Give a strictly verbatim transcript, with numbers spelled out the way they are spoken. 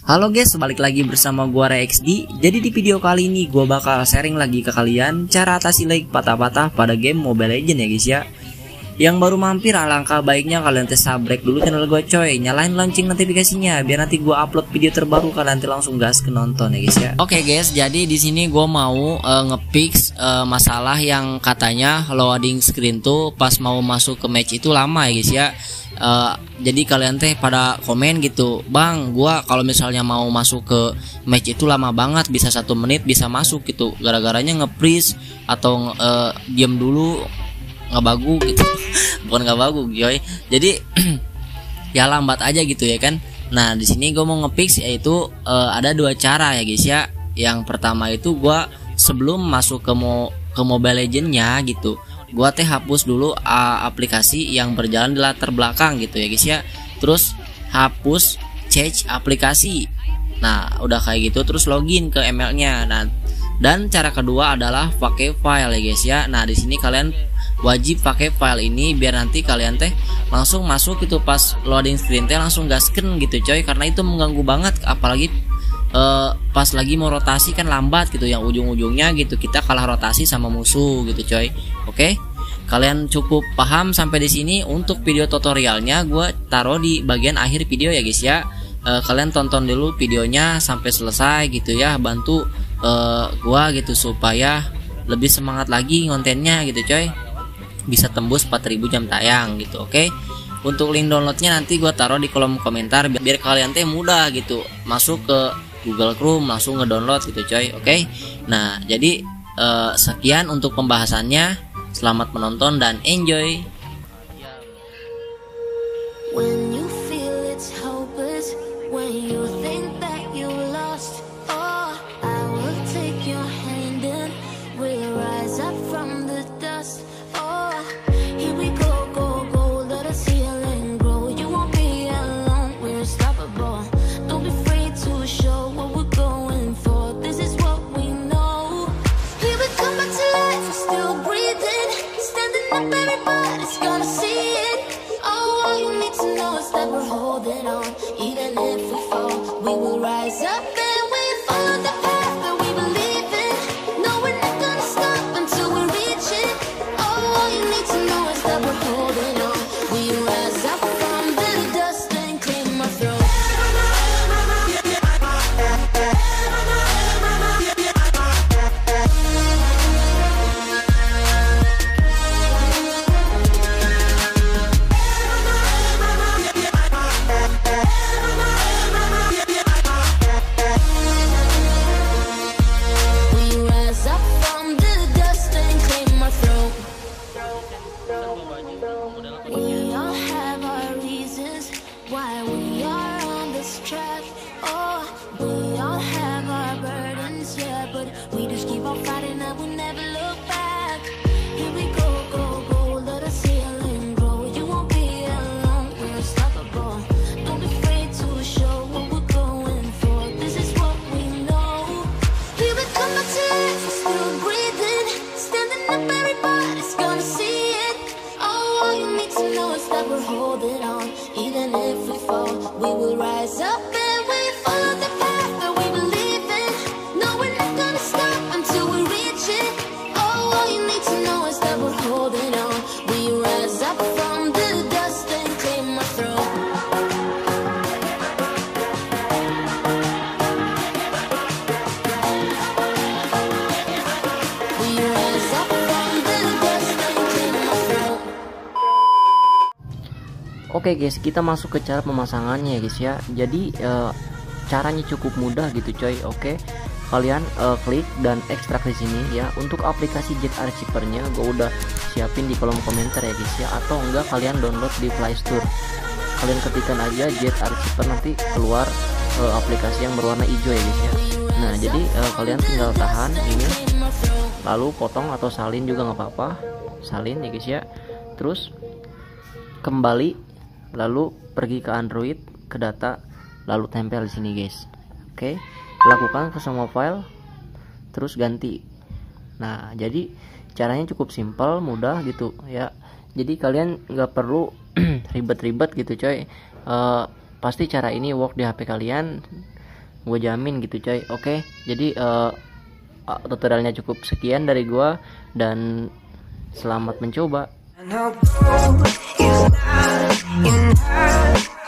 Halo guys, balik lagi bersama gua ReXD. Jadi di video kali ini gua bakal sharing lagi ke kalian cara atasi lag patah-patah pada game Mobile Legends ya guys ya. Yang baru mampir, alangkah baiknya kalian tes subscribe dulu channel gua coy, nyalain lonceng notifikasinya biar nanti gua upload video terbaru kalian nanti langsung gas ke nonton ya guys ya. Oke okay guys, jadi di sini gua mau uh, nge-fix uh, masalah yang katanya loading screen tuh pas mau masuk ke match itu lama ya guys ya. Uh, jadi kalian teh pada komen gitu, bang, gua kalau misalnya mau masuk ke match itu lama banget, bisa satu menit bisa masuk gitu, gara-garanya nge-freeze atau uh, diam dulu nggak bagus gitu. Bukan nggak bagus coy, jadi ya lambat aja gitu ya kan. Nah di sini gue mau nge-fix yaitu uh, ada dua cara ya guys ya. Yang pertama itu gua sebelum masuk ke mo ke Mobile Legends-nya gitu, gua teh hapus dulu uh, aplikasi yang berjalan di latar belakang gitu ya guys ya. Terus hapus cache aplikasi. Nah udah kayak gitu terus login ke emailnya. Nah dan cara kedua adalah pakai file ya guys ya. Nah di sini kalian wajib pakai file ini biar nanti kalian teh langsung masuk gitu pas loading screen teh langsung gasken gitu coy, karena itu mengganggu banget apalagi Uh, pas lagi mau rotasi kan lambat gitu, yang ujung-ujungnya gitu kita kalah rotasi sama musuh gitu coy. Oke, kalian cukup paham sampai di sini. Untuk video tutorialnya gue taruh di bagian akhir video ya guys ya. Uh, kalian tonton dulu videonya sampai selesai gitu ya, bantu uh, gue gitu supaya lebih semangat lagi kontennya gitu coy, bisa tembus empat ribu jam tayang gitu. Oke, untuk link downloadnya nanti gue taruh di kolom komentar biar, biar kalian teh mudah gitu masuk ke Google Chrome langsung ngedownload gitu coy. Oke, okay? Nah jadi uh, sekian untuk pembahasannya. Selamat menonton dan enjoy. When you feel it's hopeless, when you think that you lost, oh, I will take your hand and we'll rise up from the dust. Oh, here we go, go, go, let us heal and grow. You won't be alone, we're unstoppable. Don't be afraid to show what we're going for. This is what we know. Here we come back to life, we're still breathing, standing up, everybody's gonna see it. Oh, all you need to know is that we're holding on. Even if we fall, we will rise up and we follow the path that we believe in. No, we're not gonna stop until we reach it. Oh, all you need to know is that we're holding on. We rise up from the dust and claim our throne. We all have our reasons why we are on this track. Oh, we all have our burdens, yeah, but we just keep on fighting and we never look back. Here we go, go, go, let us heal and grow. You won't be alone, we're unstoppable. Don't be afraid to show what we're going for. This is what we know. Here we come back to life, we're still breathing, standing up, everybody's gonna see it. All you need to know is that we're holding on. Even if we fall, we will rise up and we follow the path that we believe in. No, we're not gonna stop until we reach it. Oh, all you need to know is that we're holding on. We rise up from the dust and claim our throne. We rise up from the dust and claim our throne. Oke guys, kita masuk ke cara pemasangannya ya guys ya. Jadi uh, caranya cukup mudah gitu coy. Oke, kalian uh, klik dan ekstrak di sini ya. Untuk aplikasi Jet Archiver-nya gue udah siapin di kolom komentar ya guys ya. Atau enggak kalian download di Play Store. Kalian ketikkan aja Jet Archiver, nanti keluar uh, aplikasi yang berwarna hijau ya guys ya. Nah jadi uh, kalian tinggal tahan ini, lalu potong atau salin juga nggak apa-apa, salin ya guys ya. Terus kembali, lalu pergi ke Android, ke data, lalu tempel di sini guys. Oke, lakukan ke semua file, terus ganti. Nah jadi caranya cukup simpel, mudah gitu ya. Jadi kalian nggak perlu ribet-ribet gitu coy. Uh, pasti cara ini work di H P kalian. gue jamin gitu coy. Oke, jadi uh, tutorialnya cukup sekian dari gue, dan selamat mencoba.